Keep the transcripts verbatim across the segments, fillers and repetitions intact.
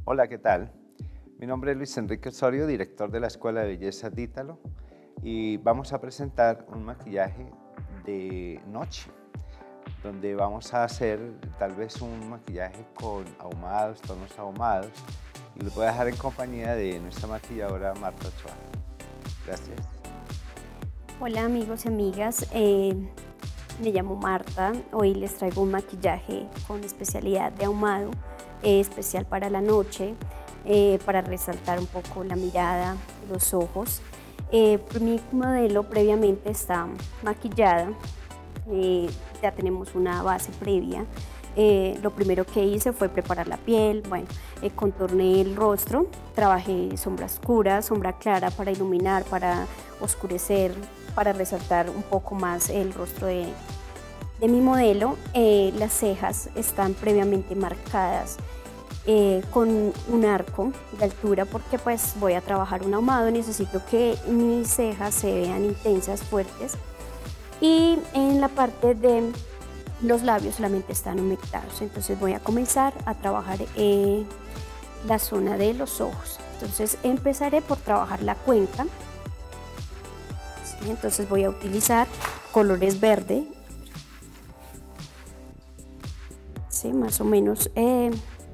Hola, ¿qué tal? Mi nombre es Luis Enrique Osorio, director de la Escuela de Belleza Dítalo, y vamos a presentar un maquillaje de noche, donde vamos a hacer tal vez un maquillaje con ahumados, tonos ahumados, y los voy a dejar en compañía de nuestra maquilladora Marta Ochoa. Gracias. Hola amigos y amigas, eh, me llamo Marta. Hoy les traigo un maquillaje con especialidad de ahumado, eh, especial para la noche, eh, para resaltar un poco la mirada, los ojos. Eh, mi modelo previamente está maquillada, eh, ya tenemos una base previa. Eh, lo primero que hice fue preparar la piel, bueno, eh, contorné el rostro, trabajé sombra oscura, sombra clara para iluminar, para oscurecer, para resaltar un poco más el rostro de, de mi modelo. Eh, las cejas están previamente marcadas eh, con un arco de altura porque pues voy a trabajar un ahumado, necesito que mis cejas se vean intensas, fuertes, y en la parte de los labios solamente están humectados. Entonces voy a comenzar a trabajar eh, la zona de los ojos. Entonces empezaré por trabajar la cuenca. ¿Sí? Entonces voy a utilizar colores verde, ¿sí? Más o menos eh,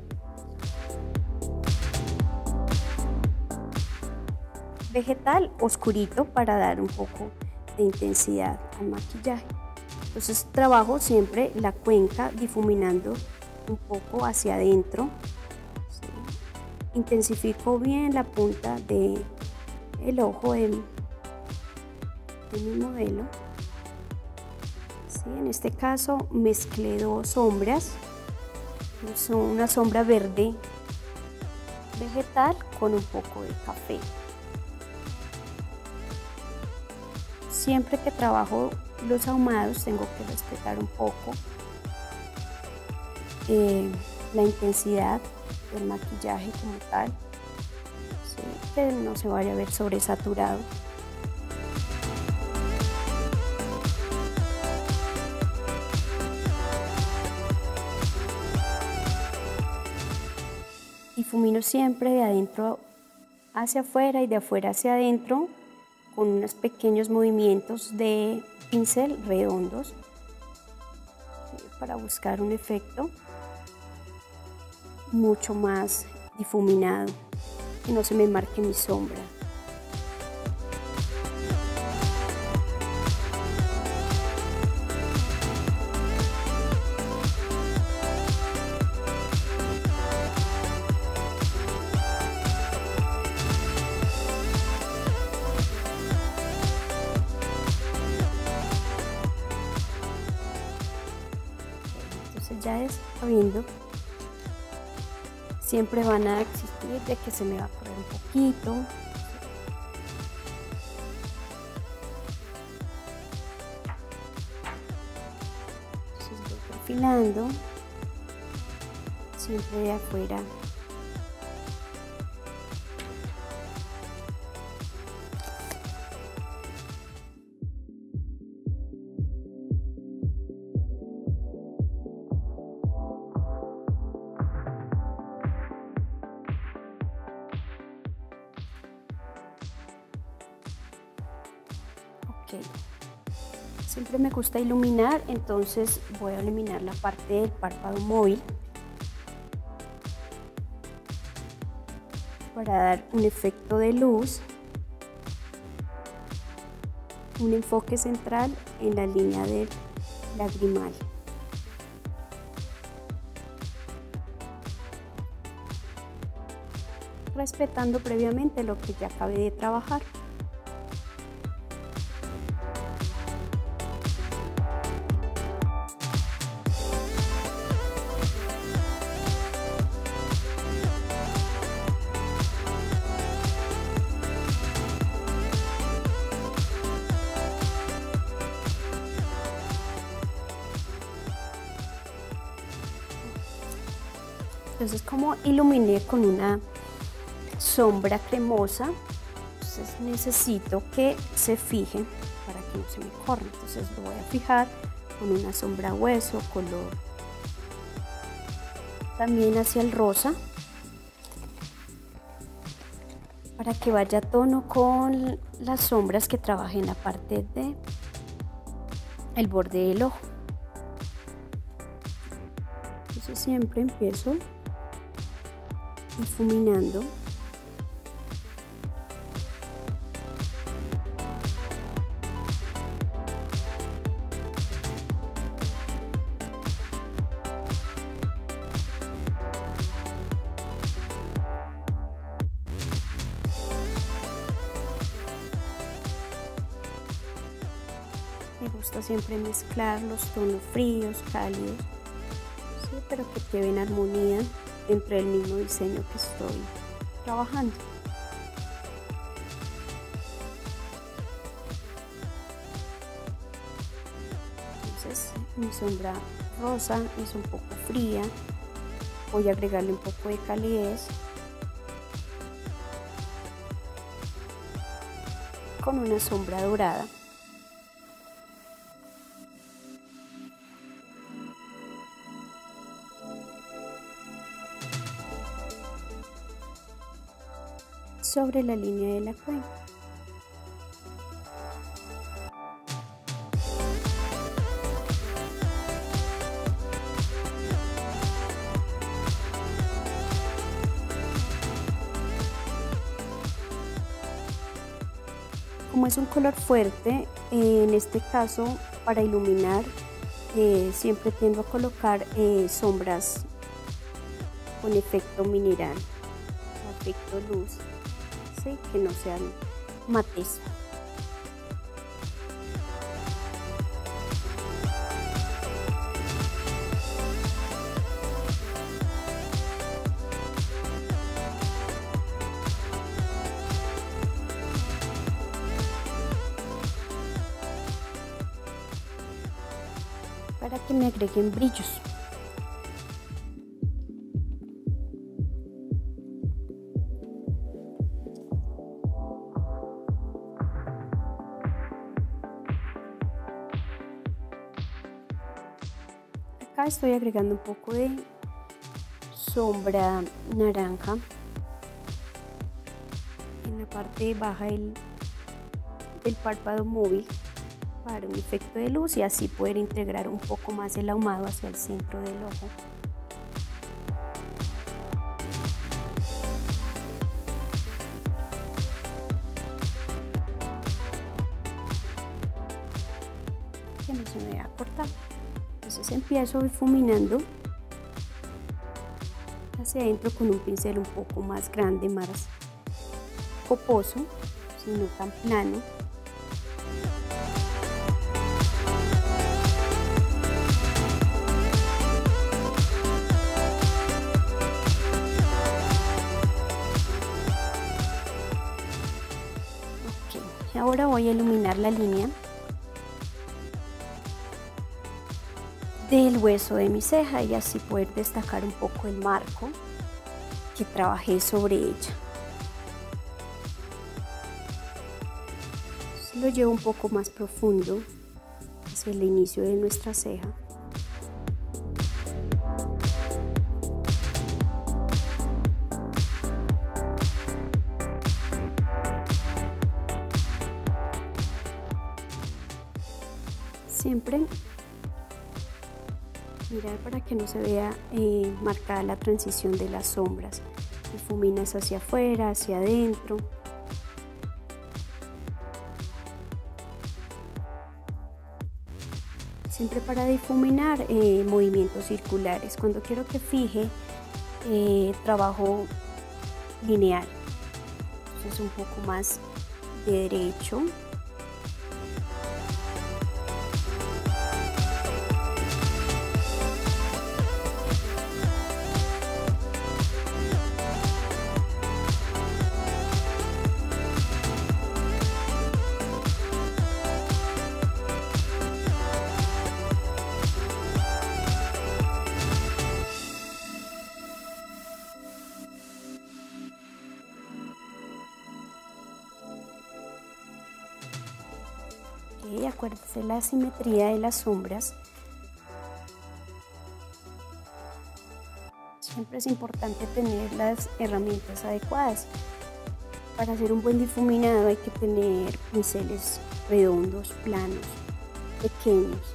vegetal oscurito para dar un poco de intensidad al maquillaje. Entonces trabajo siempre la cuenca difuminando un poco hacia adentro, ¿sí? Intensifico bien la punta del ojo de, de mi modelo, ¿sí? En este caso mezclé dos sombras, son una sombra verde vegetal con un poco de café. Siempre que trabajo los ahumados tengo que respetar un poco eh, la intensidad del maquillaje como tal, ¿sí? Que no se vaya a ver sobresaturado. Difumino siempre de adentro hacia afuera y de afuera hacia adentro con unos pequeños movimientos de pincel redondos para buscar un efecto mucho más difuminado, que no se me marque mi sombra. Ya está viendo, siempre van a existir de que se me va a correr un poquito. Entonces voy perfilando siempre de afuera. Okay. Siempre me gusta iluminar, entonces voy a eliminar la parte del párpado móvil para dar un efecto de luz, un enfoque central en la línea del lagrimal. Respetando previamente lo que ya acabé de trabajar. Entonces, como iluminé con una sombra cremosa, entonces necesito que se fije para que no se me corra. Entonces lo voy a fijar con una sombra hueso, color también hacia el rosa. para que vaya a tono con las sombras que trabajé en la parte de el borde del ojo. Entonces siempre empiezo difuminando. Me gusta siempre mezclar los tonos fríos, cálidos, ¿sí? Pero que lleven armonía dentro del mismo diseño que estoy trabajando. Entonces mi sombra rosa es un poco fría, voy a agregarle un poco de calidez con una sombra dorada. Sobre la línea de la cuenca. Como es un color fuerte, eh, en este caso para iluminar eh, siempre tiendo a colocar eh, sombras con efecto mineral, efecto luz. ¿Sí? Que no sean mates. Para que me agreguen brillos. Acá estoy agregando un poco de sombra naranja en la parte baja del, del párpado móvil para un efecto de luz y así poder integrar un poco más el ahumado hacia el centro del ojo. Que no se me vea cortado. Entonces empiezo difuminando hacia adentro con un pincel un poco más grande, más coposo, sino tan plano. Ok, ahora voy a iluminar la línea del hueso de mi ceja y así poder destacar un poco el marco que trabajé sobre ella. Lo llevo un poco más profundo hacia el inicio de nuestra ceja. Siempre mirar para que no se vea eh, marcada la transición de las sombras. Difuminas hacia afuera, hacia adentro. Siempre para difuminar eh, movimientos circulares. Cuando quiero que fije, eh, trabajo lineal. Entonces un poco más de derecho. Okay, acuérdense la simetría de las sombras. Siempre es importante tener las herramientas adecuadas Para hacer un buen difuminado hay que tener pinceles redondos, planos, pequeños,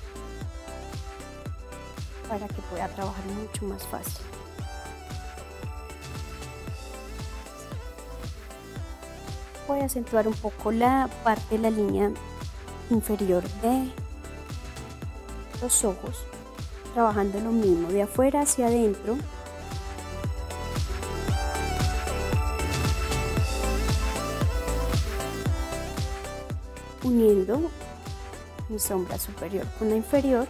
para que pueda trabajar mucho más fácil. Voy a acentuar un poco la parte de la línea inferior de los ojos, trabajando lo mismo de afuera hacia adentro. Uniendo mi sombra superior con la inferior.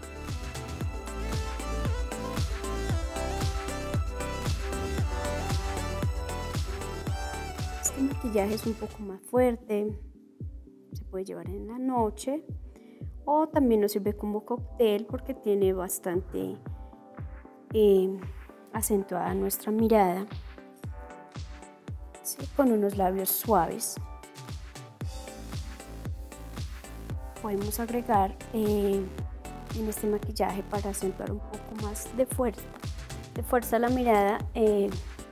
Este maquillaje es un poco más fuerte, se puede llevar en la noche o también nos sirve como cóctel porque tiene bastante eh, acentuada nuestra mirada, ¿sí? Con unos labios suaves. Podemos agregar eh, en este maquillaje para acentuar un poco más de fuerza, de fuerza a la mirada, eh,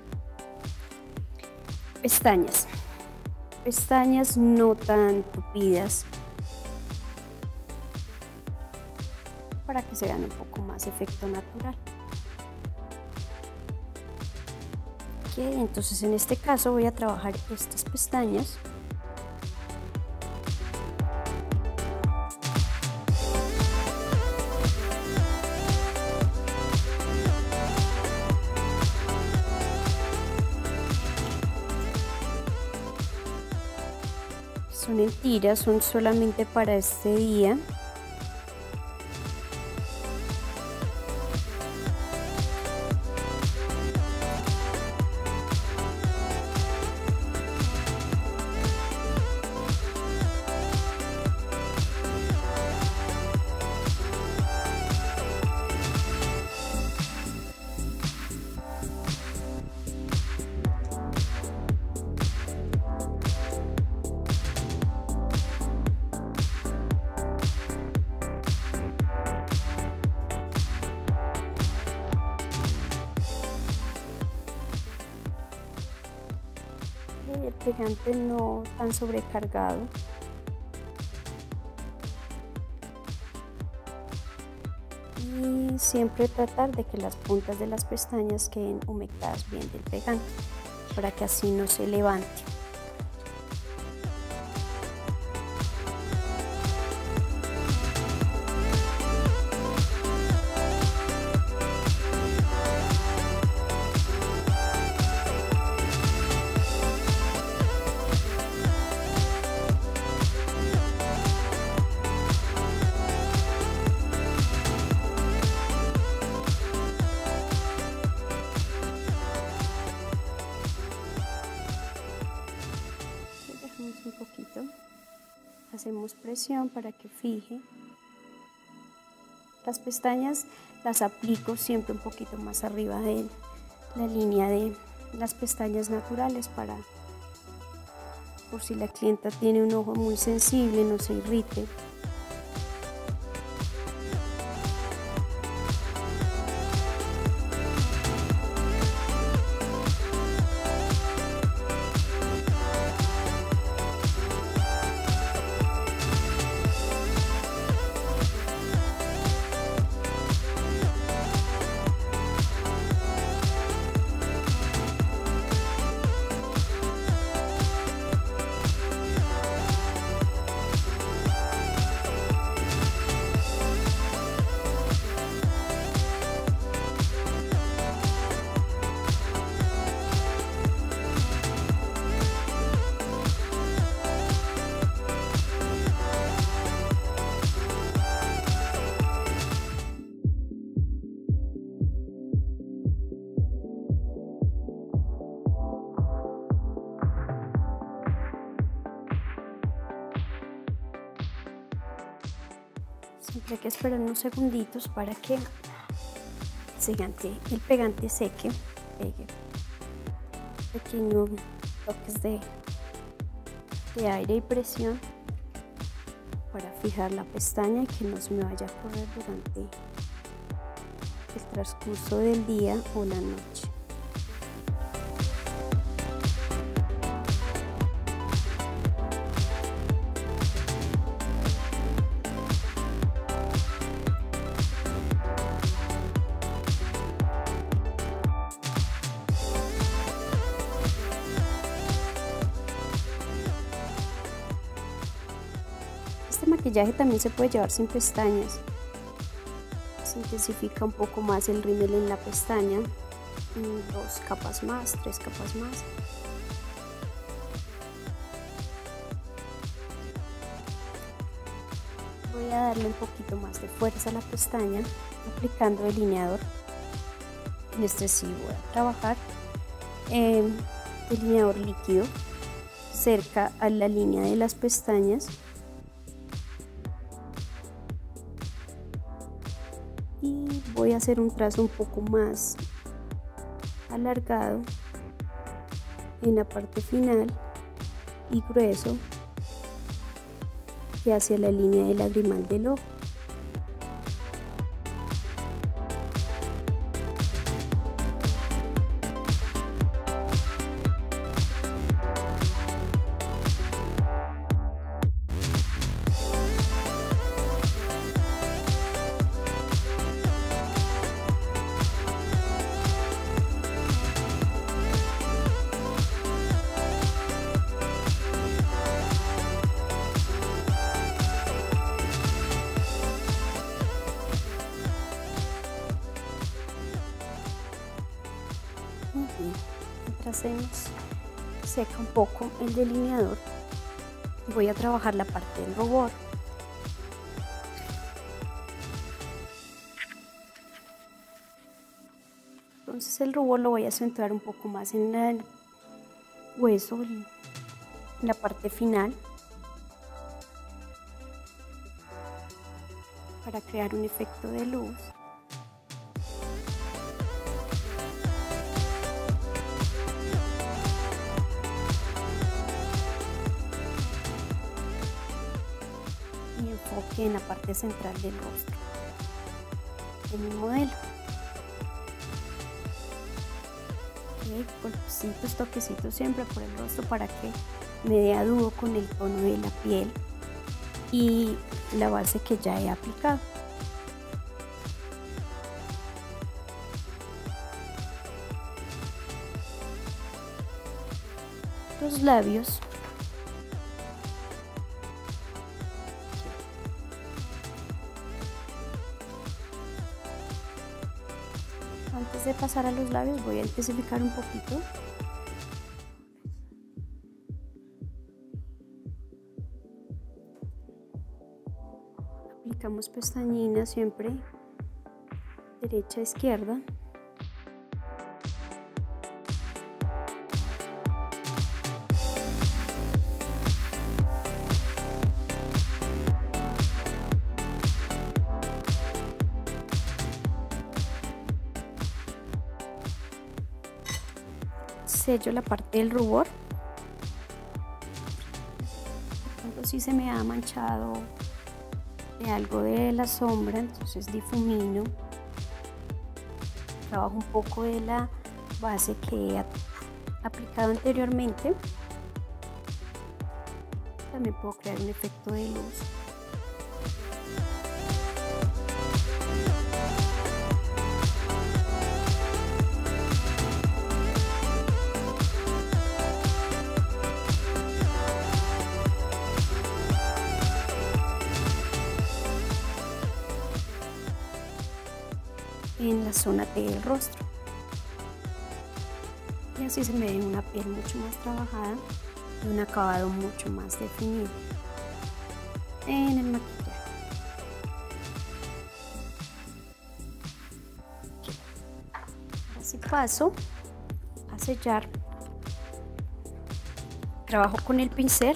pestañas, pestañas no tan tupidas para que se vean un poco más efecto natural. Okay, entonces en este caso voy a trabajar estas pestañas. Son mentiras, son solamente para este día. El pegante no tan sobrecargado. Y siempre tratar de que las puntas de las pestañas queden humectadas bien del pegante para que así no se levante. Un poquito, hacemos presión para que fije. Las pestañas las aplico siempre un poquito más arriba de la línea de las pestañas naturales para, por si la clienta tiene un ojo muy sensible, no se irrite. Siempre hay que esperar unos segunditos para que el pegante, el pegante seque, pegue. Pequeños toques de, de aire y presión para fijar la pestaña y que no se me vaya a correr durante el transcurso del día o la noche. maquillaje también se puede llevar sin pestañas. Se intensifica un poco más el rímel en la pestaña. Dos capas más, tres capas más. Voy a darle un poquito más de fuerza a la pestaña aplicando delineador. En este sí voy a trabajar eh, delineador líquido cerca a la línea de las pestañas y voy a hacer un trazo un poco más alargado en la parte final y grueso que hacia la línea del lagrimal del ojo. Mientras seca un poco el delineador, voy a trabajar la parte del rubor. Entonces el rubor lo voy a acentuar un poco más en el hueso, en la parte final, para crear un efecto de luz. Y enfoque en la parte central del rostro de mi modelo. Okay, golpecitos, toquecitos siempre por el rostro para que me dé a dúo con el tono de la piel y la base que ya he aplicado. Los labios. Antes de pasar a los labios voy a intensificar un poquito. Aplicamos pestañina siempre derecha a izquierda. Sello la parte del rubor. Cuando sí se me ha manchado de algo de la sombra, entonces difumino. Trabajo un poco de la base que he aplicado anteriormente. También puedo crear un efecto de luz. En la zona del rostro y así se me ve una piel mucho más trabajada y un acabado mucho más definido en el maquillaje. Así paso a sellar. Trabajo con el pincel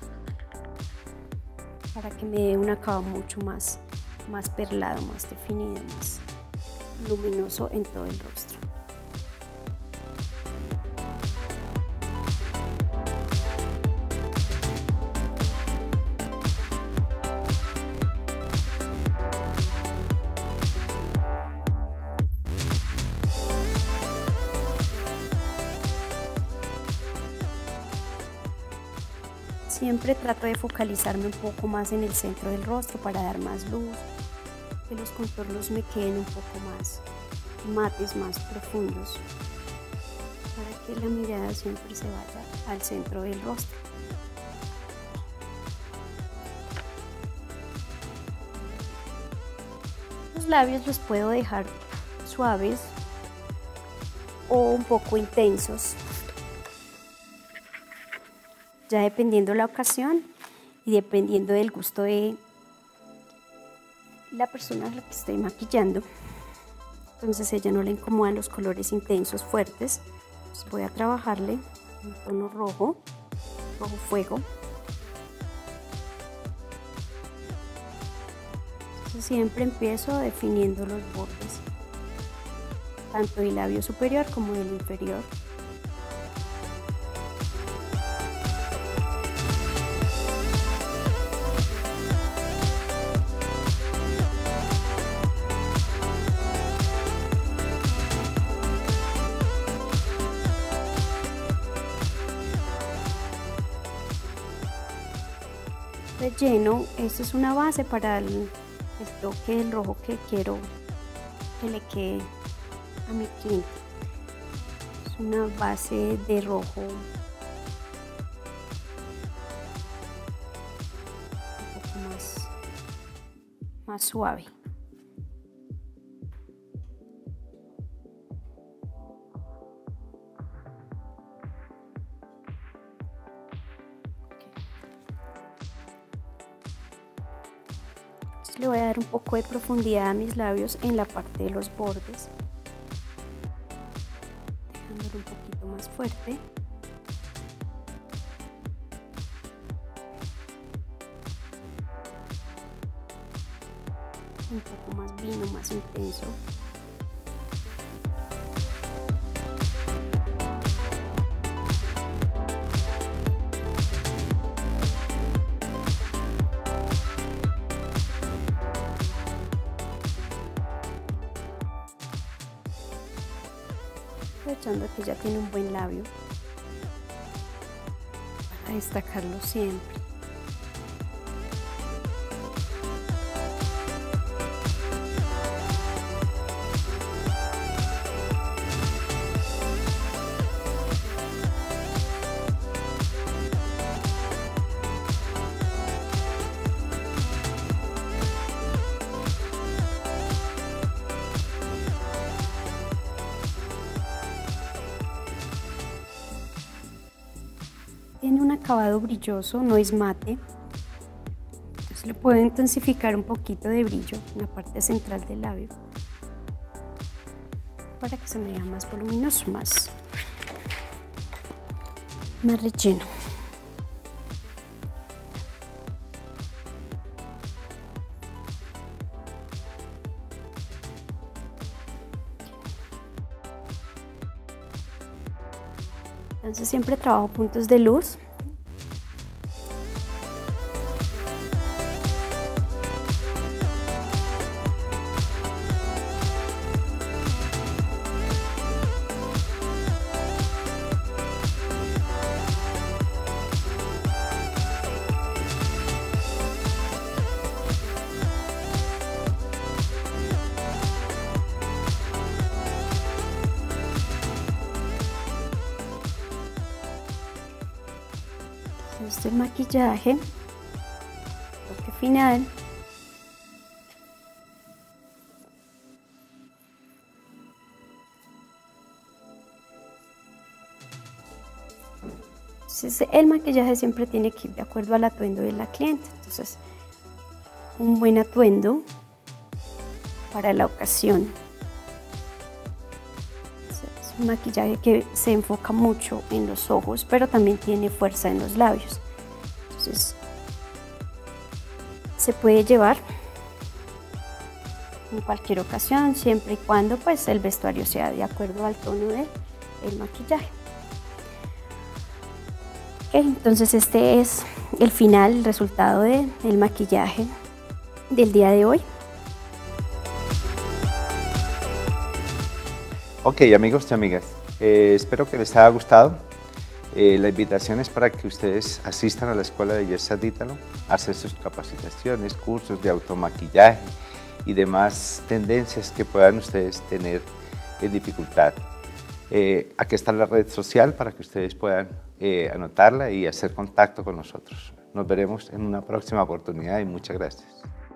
para que me dé un acabado mucho más, más perlado, más definido, más luminoso en todo el rostro. Siempre trato de focalizarme un poco más en el centro del rostro para dar más luz, que los contornos me queden un poco más mates, más profundos, para que la mirada siempre se vaya al centro del rostro. los labios los puedo dejar suaves o un poco intensos, ya dependiendo la ocasión y dependiendo del gusto de la persona a la que estoy maquillando. Entonces a ella no le incomodan los colores intensos, fuertes. Entonces voy a trabajarle un tono rojo, rojo fuego. Entonces siempre empiezo definiendo los bordes, tanto del labio superior como del inferior. Relleno, esta es una base para el, el toque del rojo que quiero que le quede a mi cliente. Es una base de rojo un poco más, más suave. Le voy a dar un poco de profundidad a mis labios en la parte de los bordes, dejándolo un poquito más fuerte. Un poco más vino, más intenso. Aprovechando que ya tiene un buen labio para destacarlo siempre. Tiene un acabado brilloso, no es mate, entonces le puedo intensificar un poquito de brillo en la parte central del labio para que se me vea más voluminoso, más, más relleno. Entonces siempre trabajo puntos de luz. Este es el maquillaje, toque final. Entonces, el maquillaje siempre tiene que ir de acuerdo al atuendo de la cliente. Entonces, un buen atuendo para la ocasión. Un maquillaje que se enfoca mucho en los ojos, pero también tiene fuerza en los labios. Entonces, se puede llevar en cualquier ocasión, siempre y cuando pues el vestuario sea de acuerdo al tono del el maquillaje. Okay, entonces este es el final, el resultado del maquillaje del día de hoy. Ok, amigos y amigas, eh, espero que les haya gustado. Eh, la invitación es para que ustedes asistan a la Escuela de Belleza Dítalo, a hacer sus capacitaciones, cursos de automaquillaje y demás tendencias que puedan ustedes tener en dificultad. Eh, aquí está la red social para que ustedes puedan eh, anotarla y hacer contacto con nosotros. Nos veremos en una próxima oportunidad y muchas gracias.